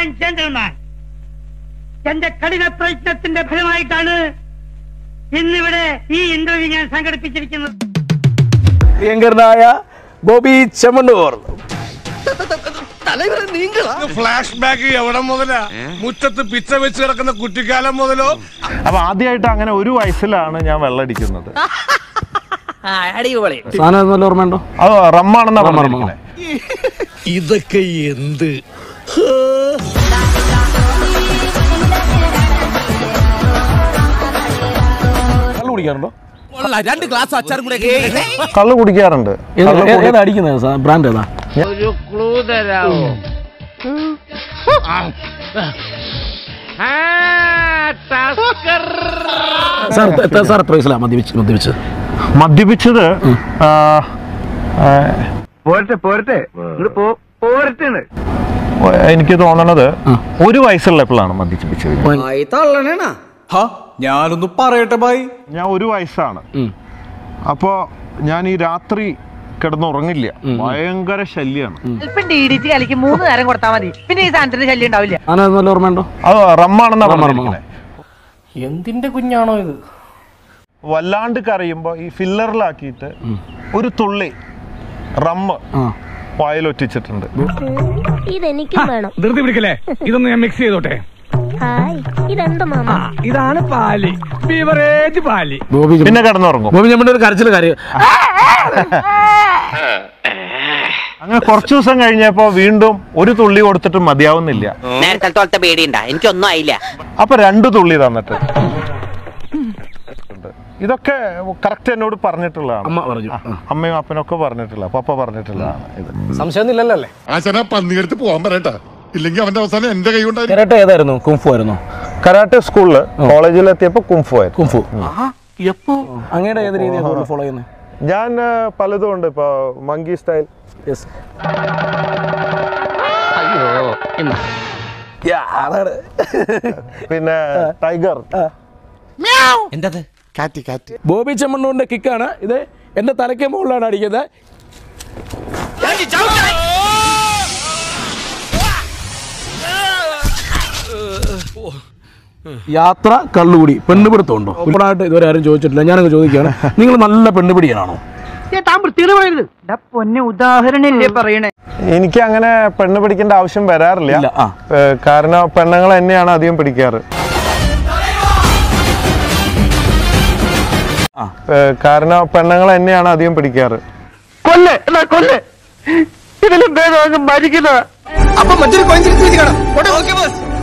and gentlemen, എന്റെ കഠിന പ്രയത്നത്തിന്റെ ഫലമായിട്ടാണ് ഇന്നിവിടെ ഈ ഇന്റർവ്യൂ ഞാൻ സംഘടിപ്പിച്ചിരിക്കുന്നത്. പ്രിയങ്കരനായ ബോബി ചെമ്മണ്ണൂർ. ഫ്ലാഷ് ബാക്ക് എവിടെ മുതലാ? മുറ്റത്ത് പിച്ച വെച്ച് കിടക്കുന്ന കുട്ടിക്കാലം മുതലോ? അപ്പൊ ആദ്യമായിട്ട് അങ്ങനെ ഒരു വയസ്സിലാണ് ഞാൻ വെള്ളടിക്കുന്നത്. ഓർമ്മയുണ്ടോ? അത് റമ്മാണെന്നാ പറഞ്ഞിരിക്കുന്നത്. ഇതൊക്കെ എന്ത്? കള്ളു കുടിക്കാറുണ്ടോ? 2 ഗ്ലാസ് അച്ചാറും കൂടെ. കള്ളു കുടിക്കാറുണ്ട്. ഏതാ അടിക്കുന്നത്? ബ്രാൻഡ് ഏതാ? ഒരു ക്ലൂ തരാമോ? സാർ എത്ര വയസ്സിലാണ് മദ്യപിച്ചത്? മദ്യപിച്ചത് എനിക്ക് തോന്നണത് ഒരു വയസ്സുള്ളപ്പോഴാണ് മദ്യപിച്ചത്. ഞാനൊന്ന് പറയട്ടെ ഭായി, ഞാൻ ഒരു വയസ്സാണ്. അപ്പോ ഞാൻ ഈ രാത്രി കിടന്നുറങ്ങില്ല, ഭയങ്കര ശല്യാണ്. 3 നേരം കൊടുത്താൽ മതി, പിന്നെ ഈ സാധനത്തിന്റെ ശല്യം ഉണ്ടാവില്ല. ഓർമ്മയുണ്ടോ? അത് റമ്മാണെന്നാ പറഞ്ഞിരിക്കുന്നത്. എന്തിന്റെ കുഞ്ഞാണോ ഇത്? വല്ലാണ്ട് കരയുമ്പോ ഈ ഫില്ലറിലാക്കിയിട്ട് ഒരു തുള്ളി റമ്മ് വായിലൊറ്റിച്ചിട്ടുണ്ട്. ധൃതി പിടിക്കല്ലേ, ഇതൊന്ന് ഞാൻ മിക്സ് ചെയ്തോട്ടെ. ഇതാണ് പാല്, ബീവറേജ് പാല്. പിന്നെ കിടന്നുറങ്ങും. ബോബി നമ്മുടെ ഒരു കരച്ചിൽ കാര്യം. അങ്ങനെ കുറച്ചു ദിവസം കഴിഞ്ഞപ്പോ വീണ്ടും ഒരു തുള്ളി കൊടുത്തിട്ട് മതിയാവുന്നില്ല. നേരത്തെ പേടിയുണ്ടാ? എനിക്കൊന്നും ആയില്ല. അപ്പൊ 2 തുള്ളി തന്നിട്ട്. ഇതൊക്കെ കറക്റ്റ് എന്നോട് പറഞ്ഞിട്ടുള്ളതാണ്. അമ്മ പറഞ്ഞു, അമ്മയും അപ്പനൊക്കെ പറഞ്ഞിട്ടുള്ള, പപ്പ പറഞ്ഞിട്ടുള്ളതാണ്. ഇത് സംശയമൊന്നുമില്ലല്ലേ? ആശാന പന്നിയെടുത്ത് പോവാൻ പറയട്ടാ, ഇല്ലെങ്കിൽ അവന്റെ അവസാനം എന്റെ കൈ കൊണ്ടായി. കരാട്ടെ ഏതായിരുന്നു? കുംഫു ആയിരുന്നു? കരാട്ടെ സ്കൂളില്, കോളേജിലെത്തിയപ്പോ കുംഫു ആയിരുന്നു. കുംഫു. അങ്ങയുടെ ഏത് രീതിയാണ് ഫോളോ ചെയ്യുന്നത്? ഞാൻ പലതും ഉണ്ട്. ഇപ്പൊ മങ്കി സ്റ്റൈൽ, പിന്നെ ടൈഗർ. എന്തത്? ബോബി ചെമ്മണ്ണൂരിന്റെ കിക്കാണ് ഇത്. എന്റെ തലയ്ക്ക് മുകളിലാണ് അടിക്കുന്നത്. യാത്ര, കള്ളുകൂടി, പെണ്ണുപിടുത്തമുണ്ടോ? ഒരുപാടായിട്ട് ഇതുവരെ ആരും ചോദിച്ചിട്ടില്ല. ഞാനങ്ങ് ചോദിക്കുകയാണ്, നിങ്ങൾ നല്ല പെണ്ണുപിടിയാണോ? ഉദാഹരണല്ലേ പറയണേ? എനിക്ക് അങ്ങനെ പെണ്ണ് പിടിക്കേണ്ട ആവശ്യം വരാറില്ല. കാരണം പെണ്ണുങ്ങൾ എന്നെയാണ് അധികം പിടിക്കാറ്. കാരണം പെണ്ണുങ്ങൾ എന്നെയാണ് അധികം പിടിക്കാറ്. കൊല്ലേ ഇതിലും ഭേദം മരിക്കുന്ന. അപ്പൊ മറ്റൊരു